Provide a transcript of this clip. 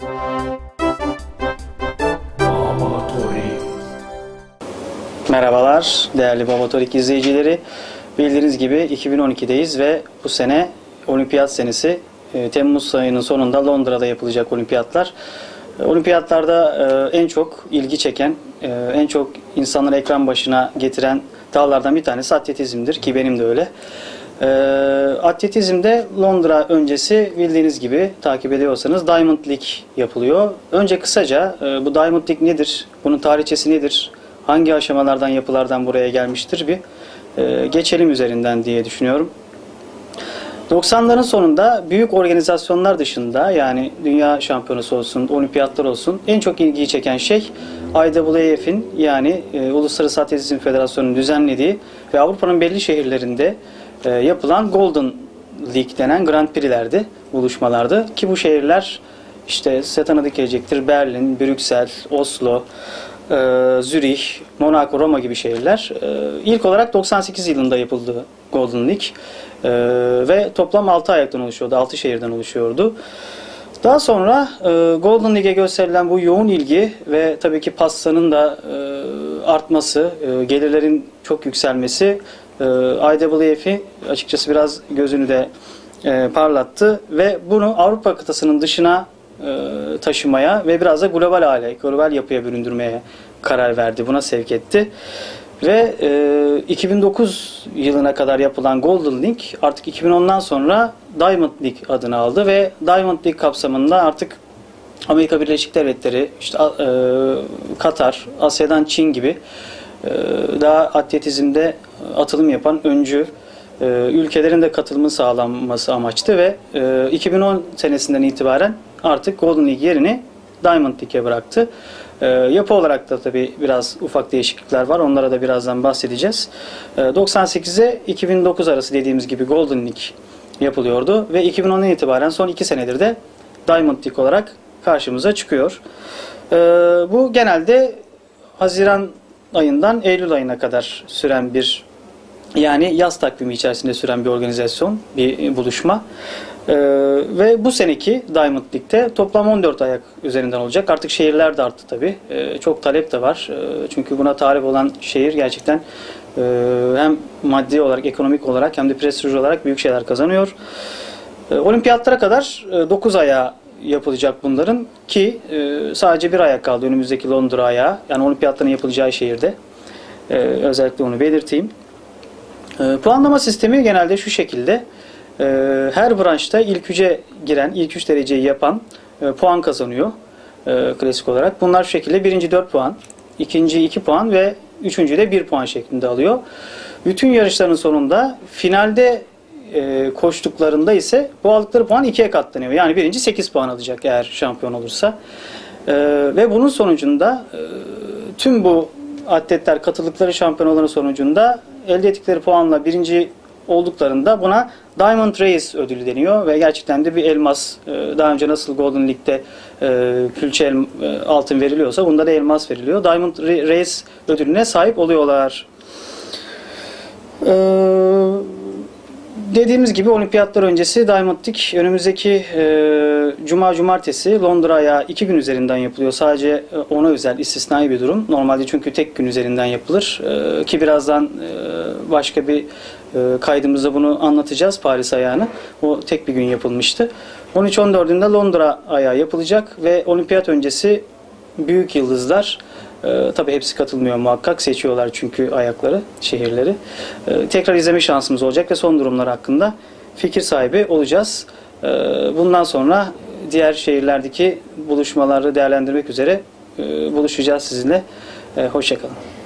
Merhabalar değerli Babatorik izleyicileri. Bildiğiniz gibi 2012'deyiz ve bu sene olimpiyat senesi. Temmuz ayının sonunda Londra'da yapılacak olimpiyatlar. Olimpiyatlarda en çok ilgi çeken, en çok insanları ekran başına getiren dallardan bir tanesi atletizmdir ki benim de öyle. Atletizmde Londra öncesi bildiğiniz gibi takip ediyorsanız Diamond League yapılıyor. Önce kısaca bu Diamond League nedir? Bunun tarihçesi nedir? Hangi aşamalardan, yapılardan buraya gelmiştir bir geçelim üzerinden diye düşünüyorum. 90'ların sonunda büyük organizasyonlar dışında, yani dünya şampiyonası olsun, olimpiyatlar olsun, en çok ilgiyi çeken şey IAAF'in, yani Uluslararası Atletizm Federasyonu'nun düzenlediği ve Avrupa'nın belli şehirlerinde yapılan Golden League denen Grand Prix'lerdi, buluşmalardı. Ki bu şehirler işte size tanıdık gelecektir: Berlin, Brüksel, Oslo, Zürih, Monaco, Roma gibi şehirler. İlk olarak 98 yılında yapıldı Golden League ve toplam 6 ayaktan oluşuyordu, 6 şehirden oluşuyordu. Daha sonra Golden League'e gösterilen bu yoğun ilgi ve tabii ki pastanın da artması, gelirlerin çok yükselmesi IAAF'i açıkçası biraz gözünü de parlattı ve bunu Avrupa kıtasının dışına taşımaya ve biraz da global hale, global yapıya büründürmeye karar verdi. Buna sevk etti. Ve 2009 yılına kadar yapılan Golden League artık 2010'dan sonra Diamond League adını aldı ve Diamond League kapsamında artık Amerika Birleşik Devletleri, işte Katar, Asya'dan Çin gibi daha atletizmde atılım yapan öncü ülkelerin de katılımı sağlanması amaçlı ve 2010 senesinden itibaren artık Golden League yerini Diamond League'e bıraktı. Yapı olarak da tabii biraz ufak değişiklikler var. Onlara da birazdan bahsedeceğiz. 98'e 2009 arası dediğimiz gibi Golden League yapılıyordu ve 2010'dan itibaren son 2 senedir de Diamond League olarak karşımıza çıkıyor. Bu genelde Haziran ayından Eylül ayına kadar süren bir, yani yaz takvimi içerisinde süren bir organizasyon, bir buluşma. Ve bu seneki Diamond League'de toplam 14 ayak üzerinden olacak. Artık şehirler de arttı tabii. Çok talep de var. Çünkü buna talep olan şehir gerçekten hem maddi olarak, ekonomik olarak hem de prestij olarak büyük şeyler kazanıyor. Olimpiyatlara kadar 9 ayağı yapılacak bunların ki sadece bir ayak kaldı önümüzdeki Londra ayağı. Yani olimpiyatların yapılacağı şehirde. Özellikle onu belirteyim. Puanlama sistemi genelde şu şekilde. Her branşta ilk 3'e giren, ilk 3 dereceyi yapan puan kazanıyor klasik olarak. Bunlar şu şekilde: birinci 4 puan, ikinci 2 puan ve üçüncü de 1 puan şeklinde alıyor. Bütün yarışların sonunda finalde koştuklarında ise bu aldıkları puan 2'ye katlanıyor. Yani birinci 8 puan alacak eğer şampiyon olursa. Ve bunun sonucunda tüm bu atletler katıldıkları şampiyonaların sonucunda elde ettikleri puanla birinci olduklarında buna Diamond Race ödülü deniyor ve gerçekten de bir elmas, daha önce nasıl Golden League'de külçe altın veriliyorsa bunda da elmas veriliyor. Diamond Race ödülüne sahip oluyorlar. Dediğimiz gibi olimpiyatlar öncesi Diamond League önümüzdeki Cuma-Cumartesi Londra'ya 2 gün üzerinden yapılıyor. Sadece ona özel istisnai bir durum. Normalde çünkü tek gün üzerinden yapılır. Ki birazdan başka bir kaydımızda bunu anlatacağız, Paris ayağını. O tek bir gün yapılmıştı. 13-14'ünde Londra ayağı yapılacak ve olimpiyat öncesi büyük yıldızlar, tabii hepsi katılmıyor muhakkak, seçiyorlar çünkü ayakları, şehirleri. Tekrar izleme şansımız olacak ve son durumlar hakkında fikir sahibi olacağız. Bundan sonra diğer şehirlerdeki buluşmaları değerlendirmek üzere buluşacağız sizinle. Hoşça kalın.